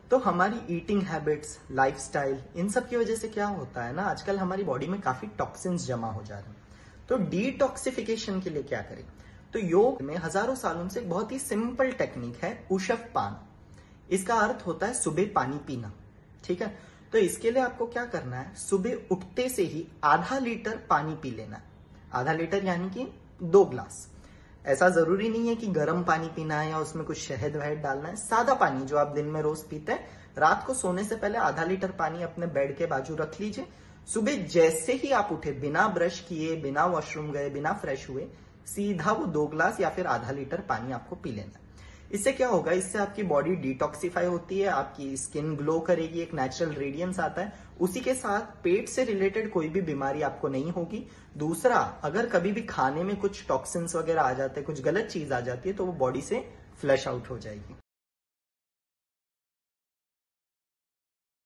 तो हमारी eating habits, lifestyle, इन सब की वजह से क्या होता है ना, आजकल हमारी बॉडी में काफी टॉक्सिन्स जमा हो जा रहे हैं। तो डिटॉक्सिफिकेशन के लिए क्या करें? तो योग में हजारों सालों से एक बहुत ही सिंपल टेक्निक है, उशफ पान। इसका अर्थ होता है सुबह पानी पीना। ठीक है, तो इसके लिए आपको क्या करना है, सुबह उठते से ही आधा लीटर पानी पी लेना है। आधा लीटर यानी कि 2 ग्लास। ऐसा जरूरी नहीं है कि गर्म पानी पीना है या उसमें कुछ शहद वहद डालना है। सादा पानी जो आप दिन में रोज पीते हैं, रात को सोने से पहले आधा लीटर पानी अपने बेड के बाजू रख लीजिए। सुबह जैसे ही आप उठे, बिना ब्रश किए, बिना वॉशरूम गए, बिना फ्रेश हुए, सीधा वो 2 ग्लास या फिर आधा लीटर पानी आपको पी लेना है। इससे क्या होगा, इससे आपकी बॉडी डिटॉक्सिफाई होती है, आपकी स्किन ग्लो करेगी, एक नेचुरल रेडियंस आता है। उसी के साथ पेट से रिलेटेड कोई भी बीमारी आपको नहीं होगी। दूसरा, अगर कभी भी खाने में कुछ टॉक्सिन्स वगैरह आ जाते हैं, कुछ गलत चीज आ जाती है, तो वो बॉडी से फ्लश आउट हो जाएगी।